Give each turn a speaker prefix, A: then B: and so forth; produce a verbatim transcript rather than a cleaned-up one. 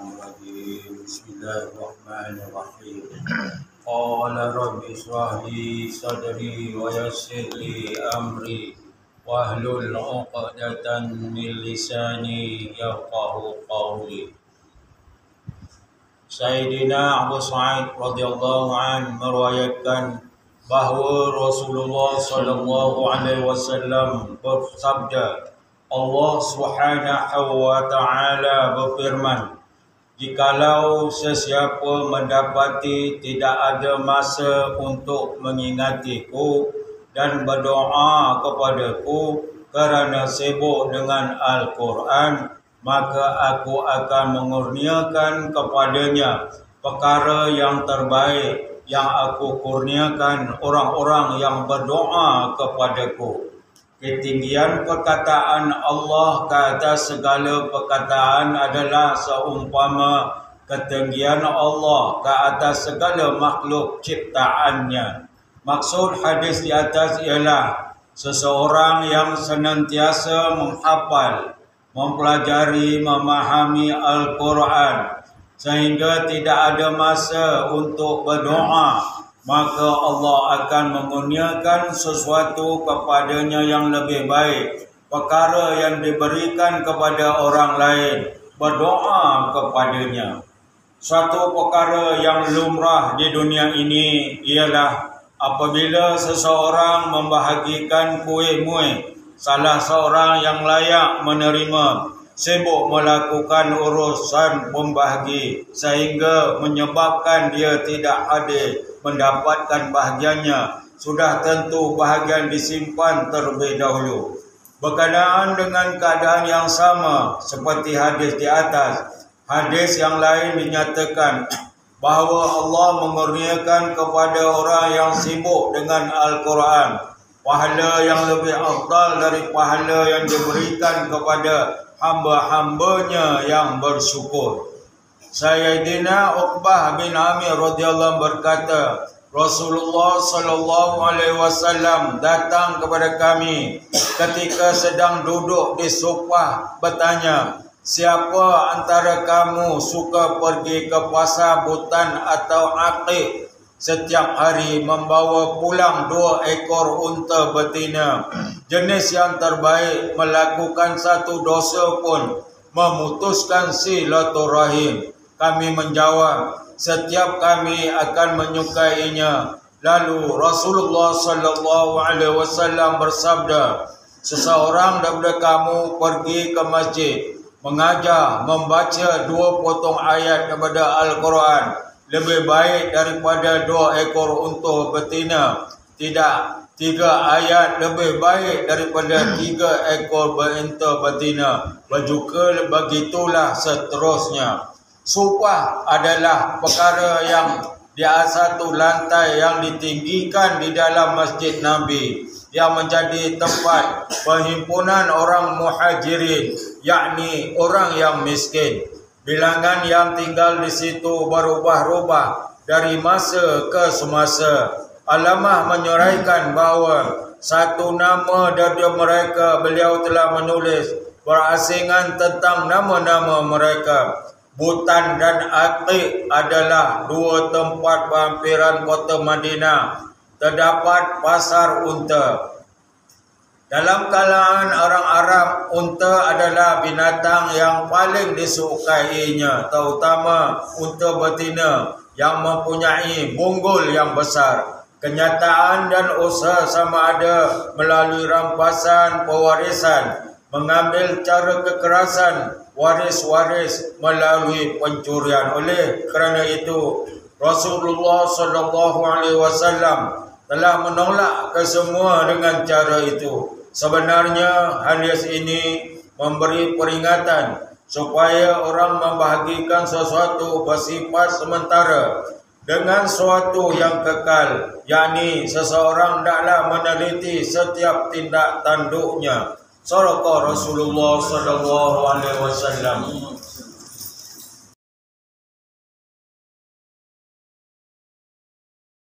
A: الرجيم بسم الله الرحمن الرحيم قال رب اشرح لي صدري ويسر لي أمري واحلل عقدة من لساني يفقهوا قولي. Sayyidina Abu Sa'id radhiyallahu an meriwayatkan bahawa Rasulullah sallallahu alaihi wasallam bersabda, Allah Subhanahu wa taala berfirman, jikalau sesiapa mendapati tidak ada masa untuk mengingatiku dan berdoa kepadaku kerana sibuk dengan Al-Quran, maka aku akan mengurniakan kepadanya perkara yang terbaik yang aku kurniakan orang-orang yang berdoa kepadaku. Ketinggian perkataan Allah ke atas segala perkataan adalah seumpama ketinggian Allah ke atas segala makhluk ciptaannya. Maksud hadis di atas ialah seseorang yang senantiasa menghafal, mempelajari, memahami Al-Quran sehingga tidak ada masa untuk berdoa, maka Allah akan mengurniakan sesuatu kepadanya yang lebih baik, perkara yang diberikan kepada orang lain, berdoa kepadanya. Suatu perkara yang lumrah di dunia ini ialah apabila seseorang membahagikan kuih-muih salah seorang yang layak menerima, sibuk melakukan urusan pembahagi sehingga menyebabkan dia tidak hadir mendapatkan bahagiannya, sudah tentu bahagian disimpan terlebih dahulu. Berkenaan dengan keadaan yang sama seperti hadis di atas, hadis yang lain dinyatakan bahawa Allah mengurniakan kepada orang yang sibuk dengan Al-Quran pahala yang lebih afdal dari pahala yang diberikan kepada hamba-hambanya yang bersyukur. Sayyidina Uqbah bin Amir radhiyallahu berkata, Rasulullah sallallahu alaihi wasallam datang kepada kami ketika sedang duduk di sofa bertanya, siapa antara kamu suka pergi ke pasar Butan atau Aqiq setiap hari membawa pulang dua ekor unta betina, jenis yang terbaik, melakukan satu dosa pun memutuskan silaturahim? Kami menjawab, setiap kami akan menyukainya. Lalu Rasulullah sallallahu alaihi wasallam bersabda, seseorang daripada kamu pergi ke masjid, mengajar, membaca dua potong ayat daripada Al-Quran, lebih baik daripada dua ekor unta betina. Tidak, tiga ayat lebih baik daripada tiga ekor unta betina. Juga begitulah seterusnya. Supah adalah perkara yang di atas satu lantai yang ditinggikan di dalam Masjid Nabi, yang menjadi tempat perhimpunan orang muhajirin, yakni orang yang miskin. Bilangan yang tinggal di situ berubah-ubah dari masa ke semasa. Alamah menyuraikan bahawa satu nama dari mereka beliau telah menulis berasingan tentang nama-nama mereka. Butan dan Aqiq adalah dua tempat penghampiran kota Madinah. Terdapat pasar unta. Dalam kalangan orang Arab, unta adalah binatang yang paling disukainya, terutama unta betina yang mempunyai bonggol yang besar. Kenyataan dan usaha sama ada melalui rampasan pewarisan, mengambil cara kekerasan waris-waris melalui pencurian. Oleh kerana itu, Rasulullah sallallahu alaihi wasallam telah menolak kesemua dengan cara itu. Sebenarnya hadis ini memberi peringatan supaya orang membahagikan sesuatu bersifat sementara dengan sesuatu yang kekal, yakni seseorang hendaklah meneliti setiap tindak tanduknya. Sadaqah Rasulullah sallallahu alaihi wasallam.